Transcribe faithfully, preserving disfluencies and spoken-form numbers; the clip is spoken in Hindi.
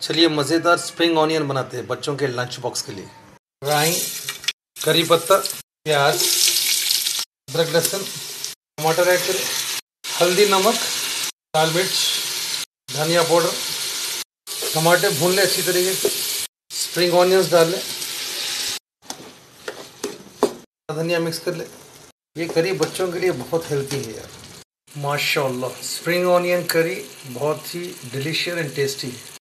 चलिए मज़ेदार स्प्रिंग ऑनियन बनाते हैं बच्चों के लंच बॉक्स के लिए। राई, करी पत्ता, प्याज, अदरक, लहसुन, टमाटर ऐड करें, हल्दी, नमक, लाल मिर्च, धनिया पाउडर, टमाटर भून लें अच्छी तरीके से, स्प्रिंग ऑनियंस डाल लें, धनिया मिक्स कर लें। ये करी बच्चों के लिए बहुत हेल्दी है यार, माशाल्लाह। स्प्रिंग ऑनियन करी बहुत ही डिलीशियस एंड टेस्टी है।